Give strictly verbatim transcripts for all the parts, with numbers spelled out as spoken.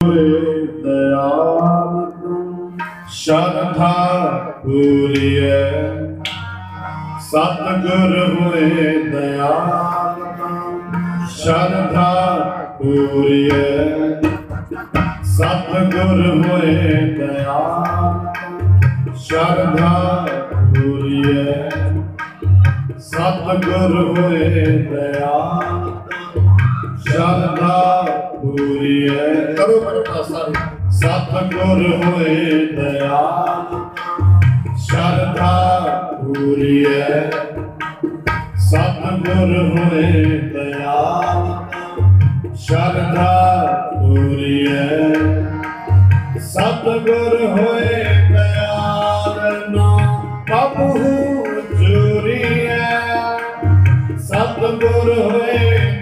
दयाल श्रद्धा पूरिय सतगुर हुए दयाल श्रद्धा पूरिय सतगुर हुए दयाल श्रद्धा पूरिय सतगुर हुए दयाल श्रद्धा पूरिय करो सतगुर हुए दयाल श्रद्धा पूरिय सतगुर हुए दयाल श्रद्धा पूरिय सतगुर हुए दयाल ना कबहू चूरिय सतगुर हुए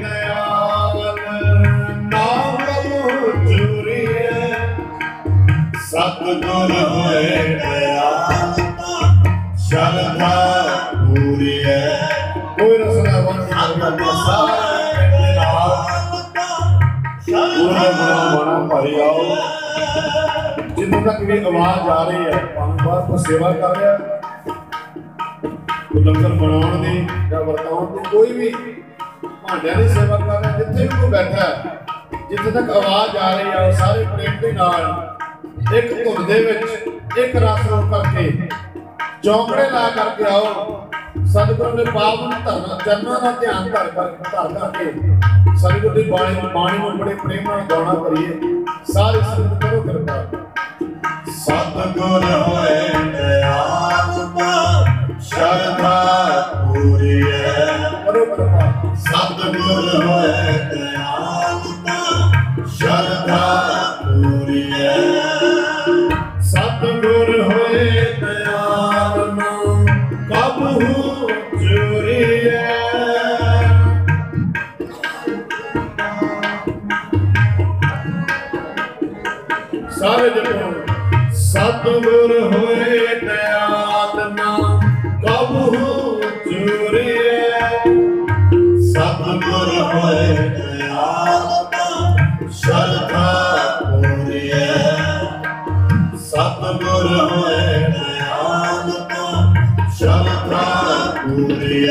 सतगुर हुए दयाल श्रद्धा पूरिय कोई रसना बन भाई आओ जिन्हों तक भी आवाज आ रही है बाहर को सेवा कर रहा लंगर बनाने की या वरताउन की कोई भी भांडिया की सेवा कर रहा जिथे भी कोई बैठा है जिथे तक आवाज आ रही है सारे प्रेम के नाल एक धुन दे विच एक रस हो करके चौंकड़े ला करके आओ सतगुरु ने पावन धरना चरणों का ध्यान धर कर धर करके सतगुरु की बाणी बाणी में बड़े प्रेम नाल गाना करिए सारे संगत करो कृपा सतगुर होए दयाल श्रद्धा पूरिय करो कृपा सतगुर होए दयाल श्रद्धा पूरिय सतगुर होए दयाल कबहू चूरिय सारे जगह सतगुर होए दयाल कबहू चूरिय सतगुर होए दयाल श्रद्धा पूरिय सतगुर होए दयाल श्रद्धा पूरिय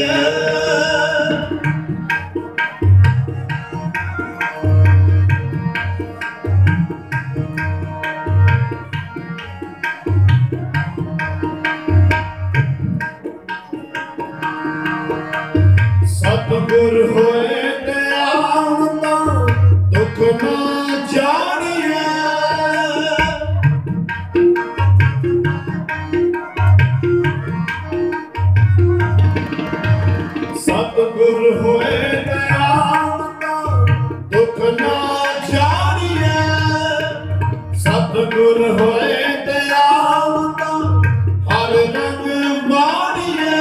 सतगुर होए दयाल दुख ना जानिए सतगुर होए दयाल दुख ना जानिए सतगुर होए दयाल हर रंग मानिए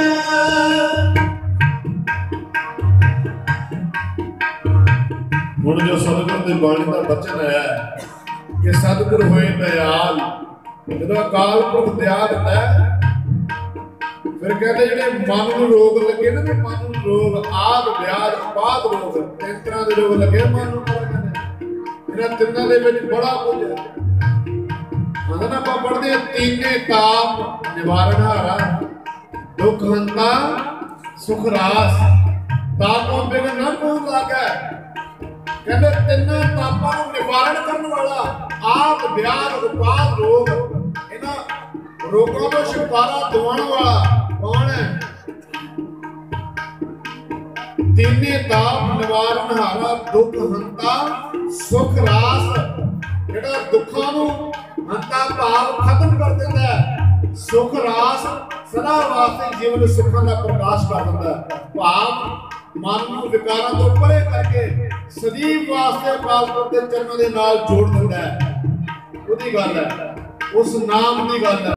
हुण जो सतगुर की बाणी का बचन है कि सतगुर होए दयाल जो अकाल पुरख दया दिता फिर कहते जो मन को रोग लगे ना मन को रोग आद व्याध उपाद रोग तीन तरह के रोग लगे मन को इन्हां तिन्नां दे विच बड़ा कुछ है ना आप पढ़ते तीने ताप निवारण हारा दुख हंता सुख रास तापों बिन न भूल लागे कहते तिन्ना तापां नूं निवारण करने वाला आप व्याध उपाद रोग इन्हां रोगों को छुटकारा दिवाने वाला कौन है तीने ताप निवारण हारा दुख हंता सुख रास जेड़ा दुखां नूं हंता भाव खत्म कर देता है सुख रास सदा वास्ते जीवन सुखां दा प्रकाश कर देता है भाव मन नूं विकारां तो परे करके सजीव वास्ते पालपुर के चरणों के नाल जोड़ दिंदा है। उहदी गल है उस नाम की गल है।